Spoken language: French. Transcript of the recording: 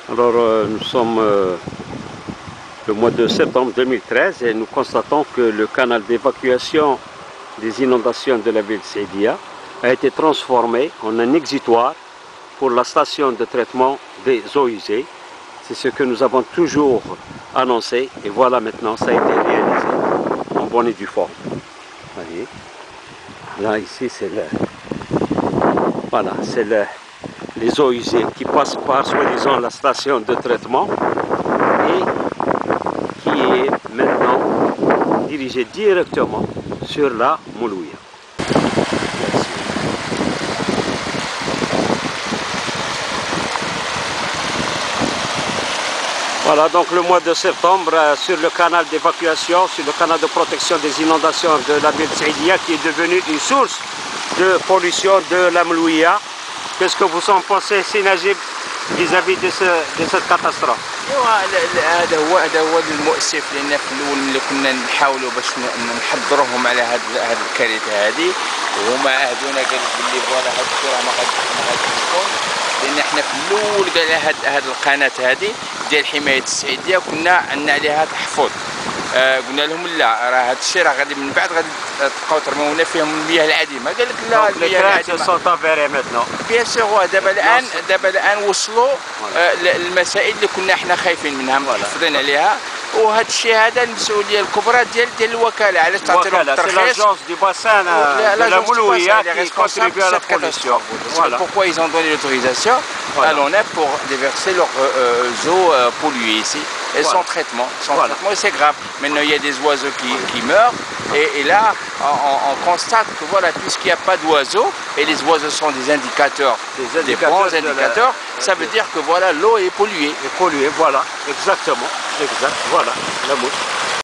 Alors, nous sommes le mois de septembre 2013 et nous constatons que le canal d'évacuation des inondations de la ville de Saïdia a été transformé en un exitoire pour la station de traitement des eaux usées. C'est ce que nous avons toujours annoncé et voilà maintenant, ça a été réalisé en bonne et due forme. Voyez. Là, ici, c'est le... Voilà, c'est les eaux usées qui passent par, soi-disant, la station de traitement et qui est maintenant dirigée directement sur la Moulouya. Voilà donc le mois de septembre sur le canal d'évacuation, sur le canal de protection des inondations de la ville de Saïdia qui est devenu une source de pollution de la Moulouya. Qu'est-ce que vous en pensez, Sinajib, vis-à-vis de cette catastrophe? هذا هو المؤسف، لان في الاول ملي كنا نحاولوا باش نحضروهم على هذه الكارثه هذه، وهما عهدونا قال باللي فوالا هذا الشيء راه ما غاديش يكون، لان احنا في الاول قال هذه القناه هذه ديال حمايه السعيديه كنا عندنا عليها تحفظ. قلنا لهم لا، راه هذا الشيء راه غادي من بعد غادي تبقاو ترمونا فيهم المياه العديمه. قال لك لا، المياه العديمه بيان سور. دابا الان وصلوا المسائل اللي كنا احنا خايفين منها محافظين عليها، وهذا الشيء هذا المسؤوليه الكبرى ديال الوكاله. علاش تعطيهم الترخيص؟ la Moulouya qui contribue à la pollution. Voilà pourquoi ils ont donné l'autorisation à l'ONEF pour déverser leurs eaux polluées ici. Et sans traitement, c'est grave. Maintenant, il y a des oiseaux qui meurent. Et là, on constate que voilà, puisqu'il n'y a pas d'oiseaux, et les oiseaux sont des indicateurs, des bons indicateurs, ça veut dire que voilà, l'eau est polluée. Voilà, exactement. Exact, voilà, la mouche.